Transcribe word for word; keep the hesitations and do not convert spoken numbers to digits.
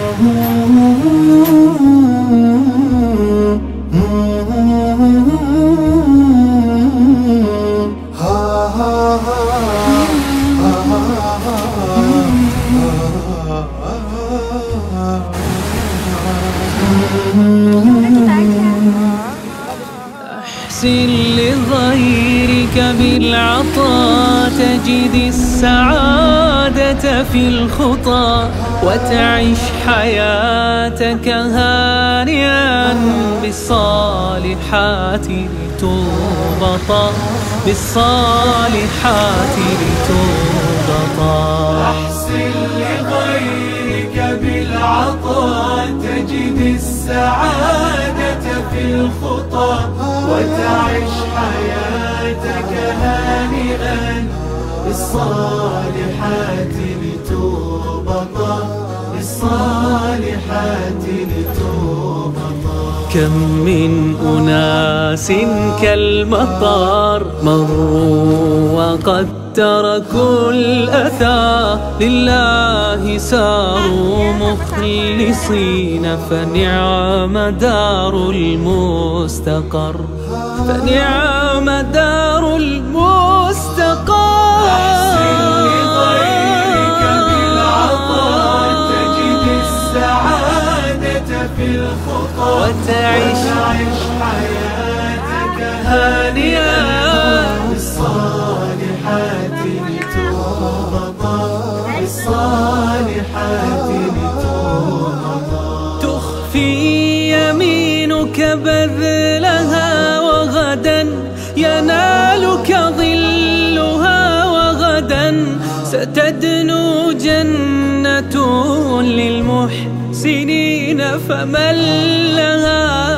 أحسن لغيرك بالعطاء تجد السعادة في الخطى، وتعيش حياتك هانئا بالصالحات لتربطا، بالصالحات لتربطا. أحسن لغيرك بالعطاء تجد السعادة في الخطى، وتعيش حياتك هانئا بالصالحات لتربطا، بالصالحات لتربطا. كم من أناس كالمطر مروا وقد تركوا الأثى، لله ساروا مخلصين فنعم دار المستقر، فنعم دار المستقر. أحسن لغيرك بالعطاء تجد السعادة في الخطى، وتعيش حياتك هانئا بالصالحات لتربطا، بالصالحات لتربطا. تخفي يمينك بذلها وغدا ينالك ظلها، وغدا ستدنو جنة للمحسنين فمن لها